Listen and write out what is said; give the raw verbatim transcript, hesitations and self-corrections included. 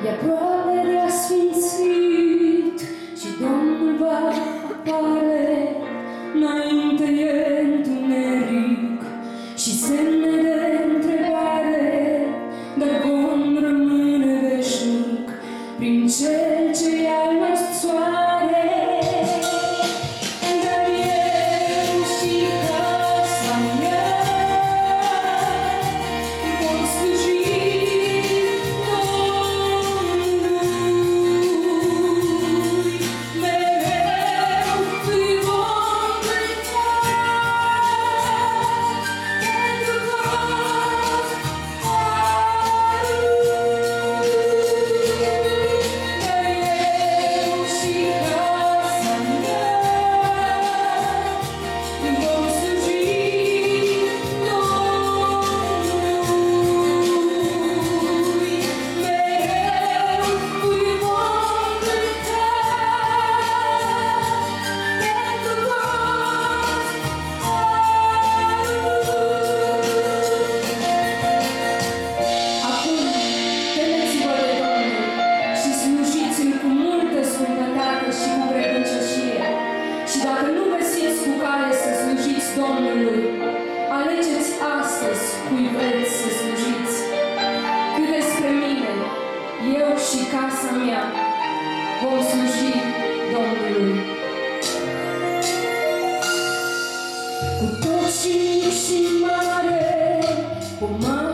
E aproape de asfințit și Domnul va apare. Înainte e întuneric și semne de întrebare, dar vom rămâne veșnic prin Cel ce e al nostru soare. Dar eu și casa mea vom sluji Domnului, mereu îi vom cânta pentru tot harul. Dar eu și casa mea vom sluji Domnului, mereu îi vom cânta pentru tot harul. Acum, temeți-vă de Domnul și slujiți-L cu multă sfântătate și cu credincioșie. Și dacă nu găsiți cu care să slujiți Domnului, alegeți astăzi cui vreți să slujiți. Cât despre mine, eu și casa mea vom sluji Domnului. Cu tot și mic și mare, cu mare